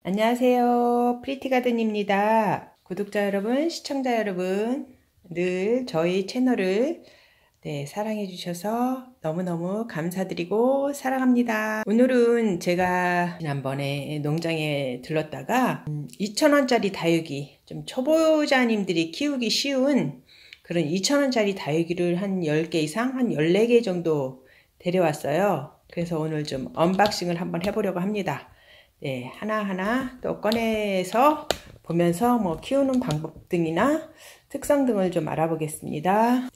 안녕하세요. 프리티가든입니다. 구독자 여러분, 시청자 여러분, 늘 저희 채널을 사랑해 주셔서 너무너무 감사드리고 사랑합니다. 오늘은 제가 지난번에 농장에 들렀다가 2,000원짜리 다육이, 좀 초보자님들이 키우기 쉬운 그런 2,000원짜리 다육이를 한 10개 이상, 한 14개 정도 데려왔어요. 그래서 오늘 좀 언박싱을 한번 해보려고 합니다. 하나하나 또 꺼내서 보면서 키우는 방법 등이나 특성 등을 좀 알아보겠습니다.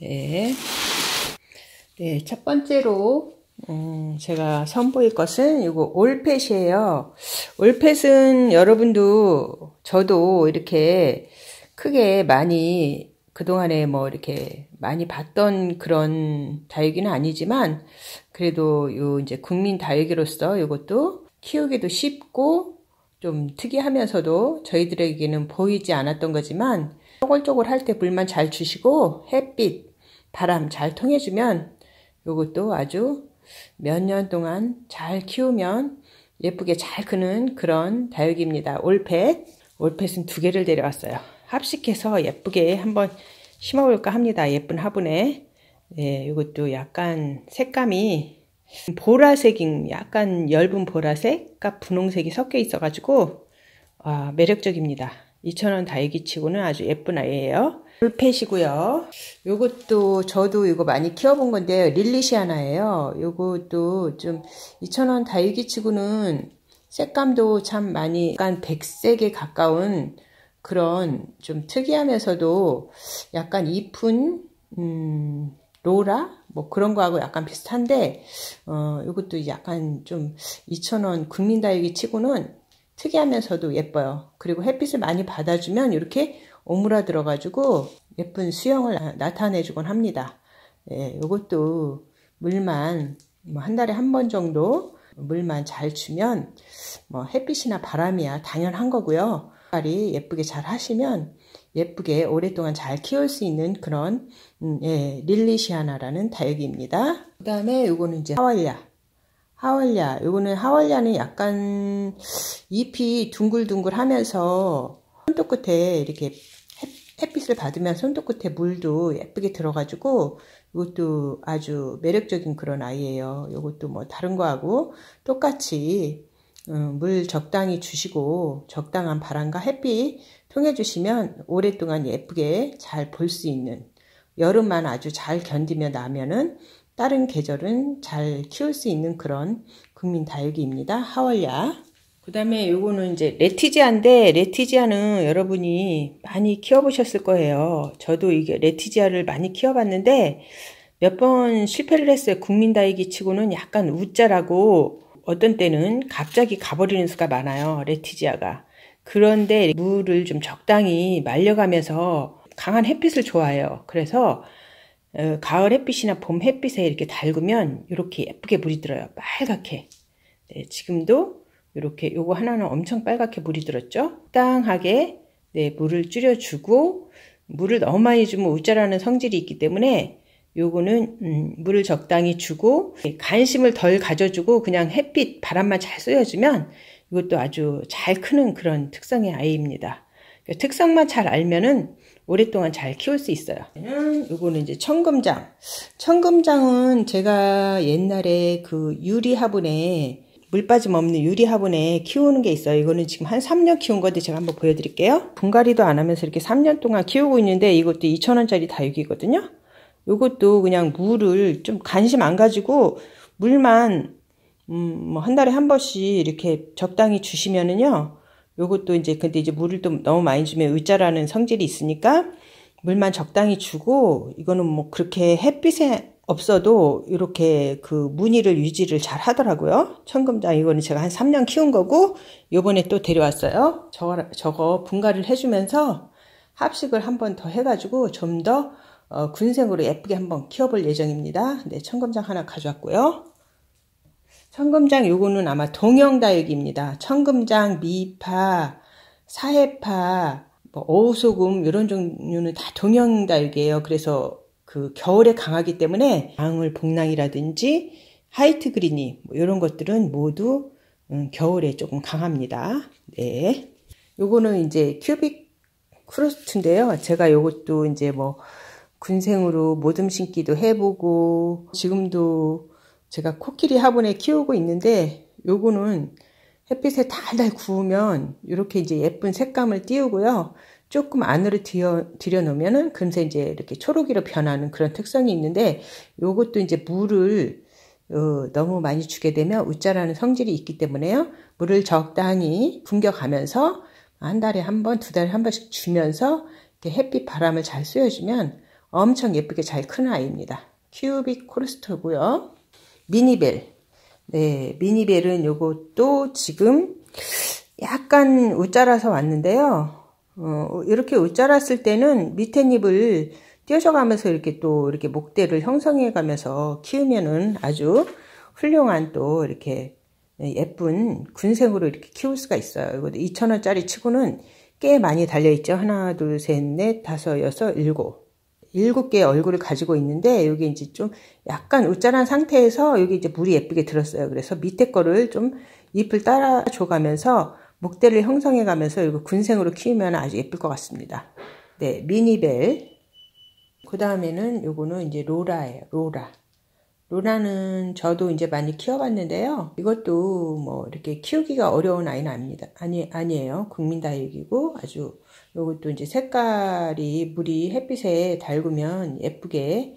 첫 번째로 제가 선보일 것은 이거 올펫이에요. 올펫은 여러분도 저도 이렇게 크게 많이 그동안에 이렇게 많이 봤던 그런 다육이는 아니지만 그래도 요 이제 국민 다육이로서 이것도 키우기도 쉽고 좀 특이하면서도 저희들에게는 보이지 않았던 거지만 쪼글쪼글 할 때 물만 잘 주시고 햇빛, 바람 잘 통해주면 이것도 아주 몇 년 동안 잘 키우면 예쁘게 잘 크는 그런 다육이입니다. 올펫. 올펫은 2개를 데려왔어요. 합식해서 예쁘게 한번 심어볼까 합니다. 예쁜 화분에. 이것도 약간 색감이 보라색인 약간 엷은 보라색과 분홍색이 섞여 있어가지고 매력적입니다. 2,000원 다육이 치고는 아주 예쁜 아이예요. 올펫이고요. 요것도 저도 이거 많이 키워본 건데요. 릴리시아나예요. 요것도 좀 2,000원 다육이 치고는 색감도 참 많이 약간 백색에 가까운 그런 좀 특이하면서도 약간 이쁜 로라? 그런 거하고 약간 비슷한데, 이것도 약간 좀 2,000원 국민 다육이 치고는 특이하면서도 예뻐요. 그리고 햇빛을 많이 받아주면 이렇게 오므라들어가지고 예쁜 수영을 나타내주곤 합니다. 이것도 물만 한 달에 한 번 정도 물만 잘 주면 햇빛이나 바람이야 당연한 거고요. 빨리 예쁘게 잘 하시면 예쁘게 오랫동안 잘 키울 수 있는 그런 릴리시아나라는 다육이입니다. 그 다음에 요거는 이제 하왈리아. 요거는 하왈리아는 약간 잎이 둥글둥글 하면서 손톱 끝에 이렇게 햇빛을 받으면 손톱 끝에 물도 예쁘게 들어가지고 이것도 아주 매력적인 그런 아이예요. 요것도 다른 거하고 똑같이 물 적당히 주시고 적당한 바람과 햇빛 통해 주시면 오랫동안 예쁘게 잘 볼 수 있는, 여름만 아주 잘 견디며 나면은 다른 계절은 잘 키울 수 있는 그런 국민 다육이입니다. 하왈리아. 그 다음에 요거는 이제 레티지아인데, 레티지아는 여러분이 많이 키워보셨을 거예요. 저도 이게 레티지아를 많이 키워봤는데 몇 번 실패를 했어요. 국민 다육이 치고는 약간 우짜라고 어떤 때는 갑자기 가버리는 수가 많아요. 레티지아가. 그런데 물을 좀 적당히 말려가면서 강한 햇빛을 좋아해요. 그래서 가을 햇빛이나 봄 햇빛에 이렇게 달구면 이렇게 예쁘게 물이 들어요. 빨갛게. 지금도 이렇게 요거 하나는 엄청 빨갛게 물이 들었죠. 적당하게 물을 줄여주고, 물을 너무 많이 주면 우짜라는 성질이 있기 때문에 요거는 물을 적당히 주고 관심을 덜 가져주고 그냥 햇빛 바람만 잘 쏘여주면 이것도 아주 잘 크는 그런 특성의 아이입니다. 특성만 잘 알면은 오랫동안 잘 키울 수 있어요. 요거는 이제 청금장. 청금장은 제가 옛날에 그 유리 화분에, 물 빠짐 없는 유리 화분에 키우는 게 있어요. 이거는 지금 한 3년 키운 건데 제가 한번 보여드릴게요. 분갈이도 안 하면서 이렇게 3년 동안 키우고 있는데 이것도 2,000원짜리 다육이거든요. 요것도 그냥 물을 좀 관심 안 가지고 물만 한 달에 한 번씩 이렇게 적당히 주시면은요, 요것도 이제 근데 이제 물을 또 너무 많이 주면 의자라는 성질이 있으니까 물만 적당히 주고, 이거는 그렇게 햇빛에 없어도 이렇게 그 무늬를 유지를 잘 하더라고요. 청금장 이거는 제가 한 3년 키운 거고 요번에 또 데려왔어요. 저거 분갈이를 해주면서 합식을 한 번 더 해가지고 좀 더 군생으로 예쁘게 한번 키워볼 예정입니다. 청금장 하나 가져왔고요. 청금장 요거는 아마 동영다육입니다. 청금장, 미파, 사해파, 어우소금 이런 종류는 다 동영다육이에요. 그래서 그 겨울에 강하기 때문에 방울복랑이라든지 하이트 그린이 이런 것들은 모두 겨울에 조금 강합니다. 네. 요거는 이제 큐빅 크루스트인데요. 제가 요것도 이제 뭐 군생으로 모듬 심기도 해보고 지금도 제가 코끼리 화분에 키우고 있는데 요거는 햇빛에 달달 구우면 이렇게 이제 예쁜 색감을 띄우고요. 조금 안으로 들여 놓으면은 금세 이제 이렇게 초록이로 변하는 그런 특성이 있는데 요것도 이제 물을 너무 많이 주게 되면 웃자라는 성질이 있기 때문에요. 물을 적당히 굶겨가면서 한 달에 한 번, 두 달에 한 번씩 주면서 이렇게 햇빛 바람을 잘 쐬어주면 엄청 예쁘게 잘 크는 아이입니다. 큐빅 코르스토고요. 미니벨. 네, 미니벨은 요것도 지금 약간 웃자라서 왔는데요. 이렇게 웃자랐을 때는 밑에 잎을 띄워줘가면서 이렇게 또 이렇게 목대를 형성해 가면서 키우면은 아주 훌륭한 또 이렇게 예쁜 군생으로 이렇게 키울 수가 있어요. 이것도 2,000원짜리 치고는 꽤 많이 달려있죠. 하나, 둘, 셋, 넷, 다섯, 여섯, 일곱 개의 얼굴을 가지고 있는데 여기 이제 좀 약간 웃자란 상태에서 여기 이제 물이 예쁘게 들었어요. 그래서 밑에 거를 좀 잎을 따라 줘가면서 목대를 형성해 가면서 이거 군생으로 키우면 아주 예쁠 것 같습니다. 네, 미니벨. 그 다음에는 요거는 이제 로라예요. 로라는 저도 이제 많이 키워봤는데요. 이것도 뭐 이렇게 키우기가 어려운 아이는 아닙니다. 아니에요. 국민다육이고 아주 요것도 이제 색깔이 물이 햇빛에 달구면 예쁘게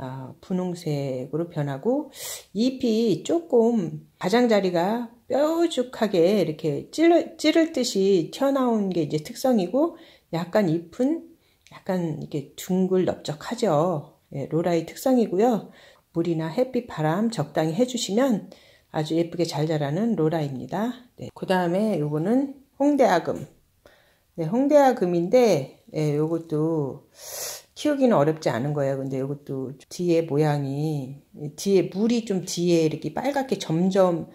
분홍색으로 변하고 잎이 조금 가장자리가 뾰족하게 이렇게 찌를 듯이 튀어나온 게 이제 특성이고 약간 잎은 약간 이렇게 둥글 넓적하죠. 예, 로라의 특성이고요. 물이나 햇빛, 바람 적당히 해주시면 아주 예쁘게 잘 자라는 로라입니다. 네, 그 다음에 요거는 홍대아금. 네, 홍대아금인데 예, 요것도 키우기는 어렵지 않은 거예요. 근데 요것도 뒤에 모양이 뒤에 물이 좀 뒤에 이렇게 빨갛게 점점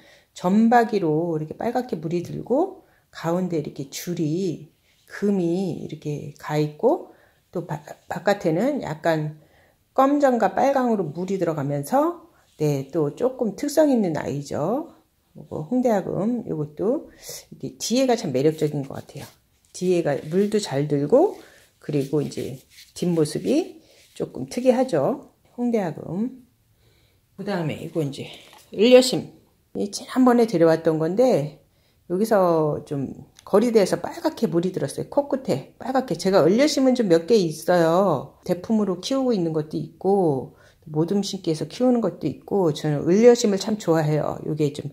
점박이로 이렇게 빨갛게 물이 들고 가운데 이렇게 줄이 금이 이렇게 가 있고 또 바깥에는 약간 검정과 빨강으로 물이 들어가면서 네, 또 조금 특성 있는 아이죠. 홍대아금 이것도 이게 뒤에가 참 매력적인 것 같아요. 뒤에가 물도 잘 들고 그리고 이제 뒷모습이 조금 특이하죠. 홍대아금. 그 다음에 이거 이제 을려심. 지난번에 데려왔던 건데 여기서 좀 거리대에서 빨갛게 물이 들었어요. 코끝에 빨갛게. 제가 을려심은 좀 몇 개 있어요. 대품으로 키우고 있는 것도 있고 모듬 심기에서 키우는 것도 있고 저는 을려심을 참 좋아해요. 이게 좀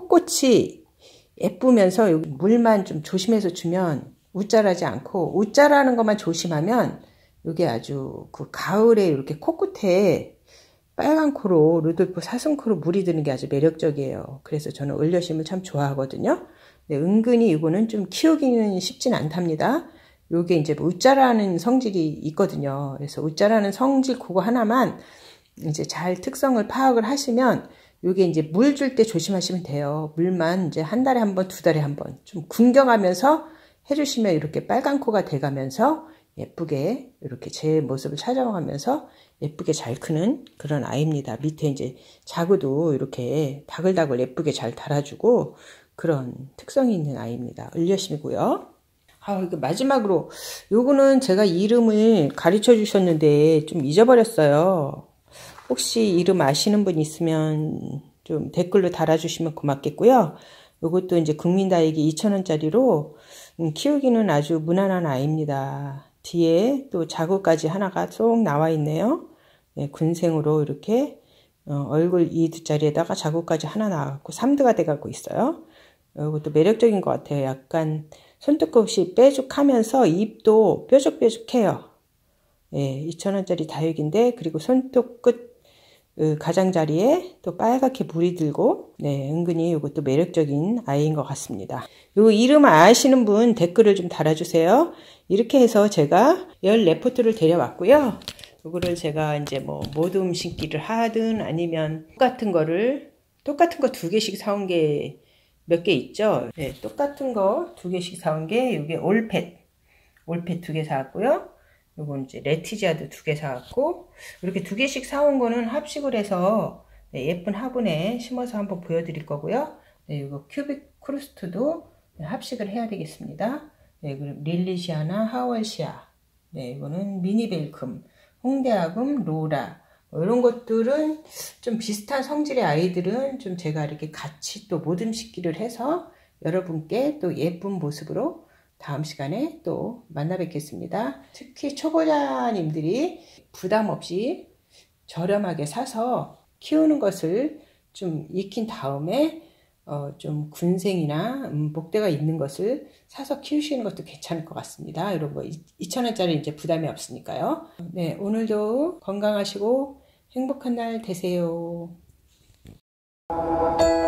콧꽃이 예쁘면서 여기 물만 좀 조심해서 주면 웃자라지 않고 웃자라는 것만 조심하면 이게 아주 그 가을에 이렇게 코끝에 빨간 코로 루돌프 사슴코로 물이 드는 게 아주 매력적이에요. 그래서 저는 을려심을 참 좋아하거든요. 네, 은근히 이거는 좀 키우기는 쉽진 않답니다. 요게 이제 웃자라는 성질이 있거든요. 그래서 웃자라는 성질 그거 하나만 이제 잘 특성을 파악을 하시면 요게 이제 물 줄 때 조심하시면 돼요. 물만 이제 한 달에 한 번, 두 달에 한 번 좀 굶겨가면서 해주시면 이렇게 빨간 코가 돼가면서 예쁘게 이렇게 제 모습을 찾아가면서 예쁘게 잘 크는 그런 아이입니다. 밑에 이제 자구도 이렇게 다글다글 예쁘게 잘 달아주고 그런 특성이 있는 아이입니다. 을려심이고요. 이거 마지막으로 요거는 제가 이름을 가르쳐 주셨는데 좀 잊어버렸어요. 혹시 이름 아시는 분 있으면 좀 댓글로 달아주시면 고맙겠고요. 요것도 이제 국민다육이 2,000원짜리로 키우기는 아주 무난한 아이입니다. 뒤에 또 자구까지 하나가 쏙 나와 있네요. 네, 군생으로 이렇게 얼굴 2두짜리에다가 자구까지 하나 나와갖고 3두가 돼가고 있어요. 이것도 매력적인 것 같아요. 약간 손톱 없이 뾰족하면서 잎도 뾰족뾰족해요. 예, 2,000원짜리 다육인데 그리고 손톱 끝 가장자리에 또 빨갛게 물이 들고 네, 은근히 이것도 매력적인 아이인 것 같습니다. 요 이름 아시는 분 댓글을 좀 달아주세요. 이렇게 해서 제가 14포트를 데려왔고요. 요거를 제가 이제 뭐 모듬 심기를 하든 아니면 똑같은 거 2개씩 사온 게 몇 개 있죠. 네, 똑같은 거 2개씩 사온 게 이게 올펫 2개 사왔고요. 요건 이제 레티지아도 2개 사왔고 이렇게 2개씩 사온 거는 합식을 해서 네, 예쁜 화분에 심어서 한번 보여드릴 거고요. 네, 이거 큐빅 크루스트도 합식을 해야 되겠습니다. 네, 그리고 릴리시아나 하월시아, 네, 이거는 미니벨금, 홍대아금, 로라, 이런 것들은 좀 비슷한 성질의 아이들은 좀 제가 이렇게 같이 또 모듬 식기를 해서 여러분께 또 예쁜 모습으로 다음 시간에 또 만나 뵙겠습니다. 특히 초보자님들이 부담 없이 저렴하게 사서 키우는 것을 좀 익힌 다음에 좀 군생이나 목대가 있는 것을 사서 키우시는 것도 괜찮을 것 같습니다. 이런 거 2,000원짜리 이제 부담이 없으니까요. 네, 오늘도 건강하시고 행복한 날 되세요.